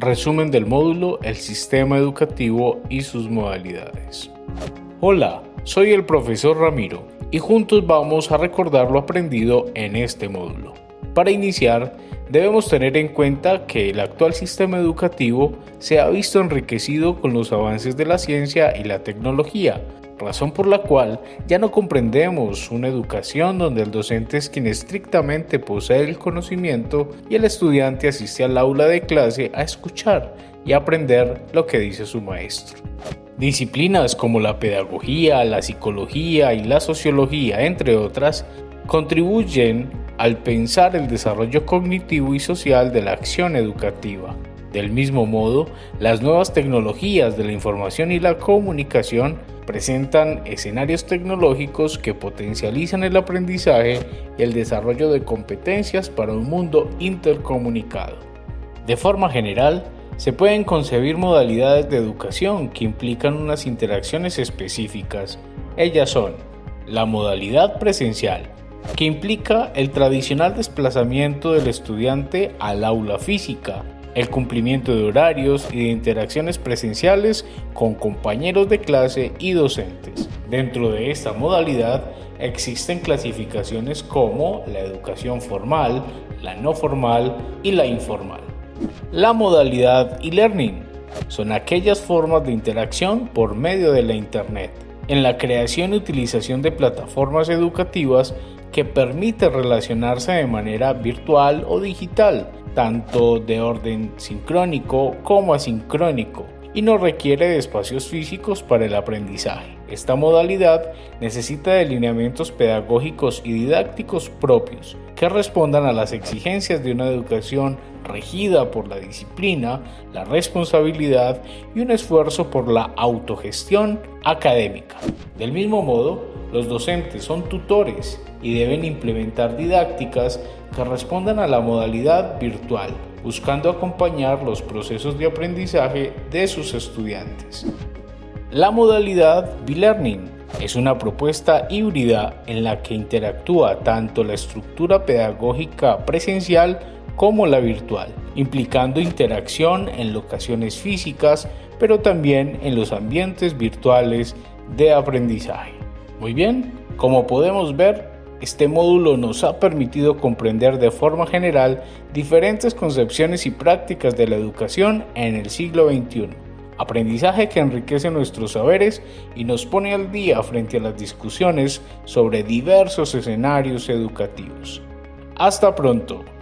Resumen del módulo El sistema educativo y sus modalidades. Hola, soy el profesor Ramiro y juntos vamos a recordar lo aprendido en este módulo. Para iniciar, debemos tener en cuenta que el actual sistema educativo se ha visto enriquecido con los avances de la ciencia y la tecnología, razón por la cual ya no comprendemos una educación donde el docente es quien estrictamente posee el conocimiento y el estudiante asiste al aula de clase a escuchar y aprender lo que dice su maestro. Disciplinas como la pedagogía, la psicología y la sociología, entre otras, contribuyen al pensar el desarrollo cognitivo y social de la acción educativa. Del mismo modo, las nuevas tecnologías de la información y la comunicación presentan escenarios tecnológicos que potencializan el aprendizaje y el desarrollo de competencias para un mundo intercomunicado. De forma general, se pueden concebir modalidades de educación que implican unas interacciones específicas. Ellas son la modalidad presencial, que implica el tradicional desplazamiento del estudiante al aula física, el cumplimiento de horarios y de interacciones presenciales con compañeros de clase y docentes. Dentro de esta modalidad existen clasificaciones como la educación formal, la no formal y la informal. La modalidad e-learning son aquellas formas de interacción por medio de la Internet, en la creación y utilización de plataformas educativas que permiten relacionarse de manera virtual o digital, tanto de orden sincrónico como asincrónico, y no requiere de espacios físicos para el aprendizaje. Esta modalidad necesita de lineamientos pedagógicos y didácticos propios que respondan a las exigencias de una educación regida por la disciplina, la responsabilidad y un esfuerzo por la autogestión académica. Del mismo modo, los docentes son tutores y deben implementar didácticas que respondan a la modalidad virtual, buscando acompañar los procesos de aprendizaje de sus estudiantes. La modalidad B-Learning es una propuesta híbrida en la que interactúa tanto la estructura pedagógica presencial como la virtual, implicando interacción en locaciones físicas, pero también en los ambientes virtuales de aprendizaje. Muy bien, como podemos ver, este módulo nos ha permitido comprender de forma general diferentes concepciones y prácticas de la educación en el siglo XXI. Aprendizaje que enriquece nuestros saberes y nos pone al día frente a las discusiones sobre diversos escenarios educativos. Hasta pronto.